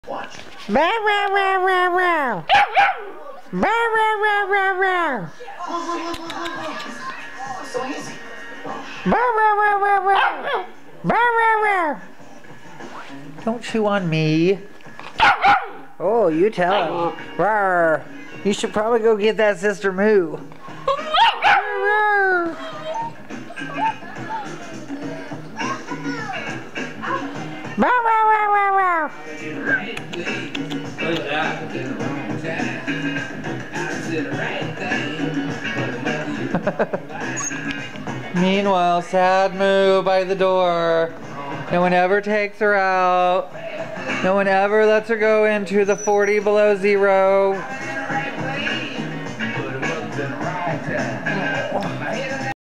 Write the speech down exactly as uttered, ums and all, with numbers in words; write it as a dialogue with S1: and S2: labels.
S1: Watch.
S2: Bow wow wow wow wow. Bow wow wow wow wow.
S1: So easy.
S2: Bow wow wow wow wow. Bow wow wow. Don't chew on me. Oh, you tell him. Rawr. You should probably go get that Sister Moo. Bow wow wow wow wow. Meanwhile, Sad Moo by the door. No one ever takes her out. No one ever lets her go into the forty below zero